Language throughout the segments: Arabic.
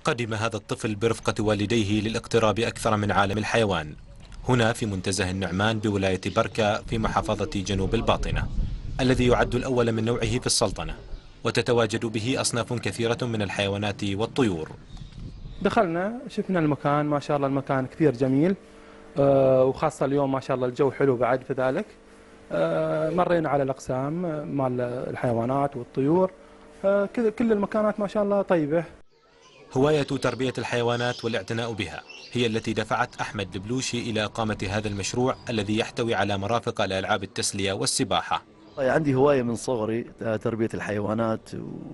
قدم هذا الطفل برفقة والديه للاقتراب أكثر من عالم الحيوان هنا في منتزه النعمان بولاية بركة في محافظة جنوب الباطنة، الذي يعد الأول من نوعه في السلطنة، وتتواجد به أصناف كثيرة من الحيوانات والطيور. دخلنا شفنا المكان، ما شاء الله المكان كثير جميل، وخاصة اليوم ما شاء الله الجو حلو بعد في ذلك. مرينا على الأقسام مال الحيوانات والطيور، كل المكانات ما شاء الله طيبة. هواية تربية الحيوانات والاعتناء بها هي التي دفعت أحمد البلوشي إلى إقامة هذا المشروع الذي يحتوي على مرافق لألعاب التسلية والسباحة. عندي هواية من صغري تربية الحيوانات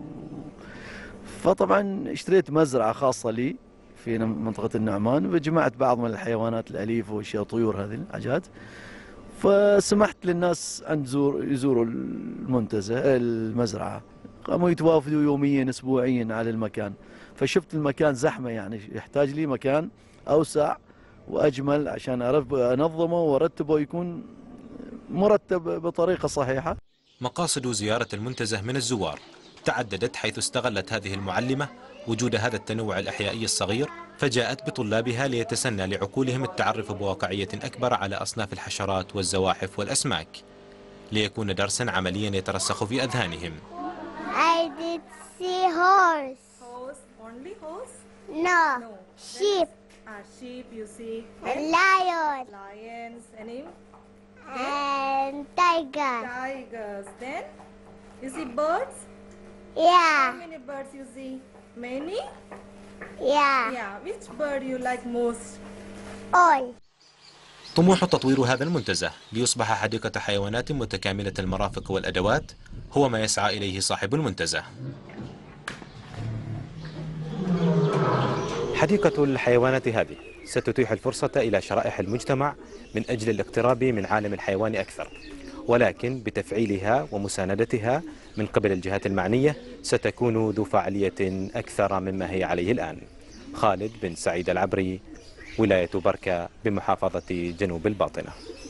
فطبعا اشتريت مزرعة خاصة لي في منطقة النعمان، وجمعت بعض من الحيوانات الأليفة وأشياء طيور هذه الحاجات، فسمحت للناس أن يزوروا المزرعة، قاموا يتوافدوا يوميا أسبوعيا على المكان، فشفت المكان زحمة، يعني يحتاج لي مكان أوسع وأجمل عشان أعرف أنظمه وأرتبه ويكون مرتب بطريقة صحيحة. مقاصد زيارة المنتزه من الزوار تعددت، حيث استغلت هذه المعلمة وجود هذا التنوع الأحيائي الصغير، فجاءت بطلابها ليتسنى لعقولهم التعرف بواقعية أكبر على أصناف الحشرات والزواحف والأسماك، ليكون درسا عمليا يترسخ في أذهانهم. I did see horse. Horse, only horse? No, No. sheep. Sheep, you see. And lion. Lions, any? And tiger. Tigers. Then, you see birds? How Yeah, many birds you see? Many? yeah, Yeah. Which bird you like most? all. طموح تطوير هذا المنتزه ليصبح حديقة حيوانات متكاملة المرافق والأدوات هو ما يسعى إليه صاحب المنتزه. حديقة الحيوانات هذه ستتيح الفرصة إلى شرائح المجتمع من أجل الاقتراب من عالم الحيوان أكثر، ولكن بتفعيلها ومساندتها من قبل الجهات المعنية ستكون ذو فعالية أكثر مما هي عليه الآن. خالد بن سعيد العبري، ولاية بركة بمحافظة جنوب الباطنة.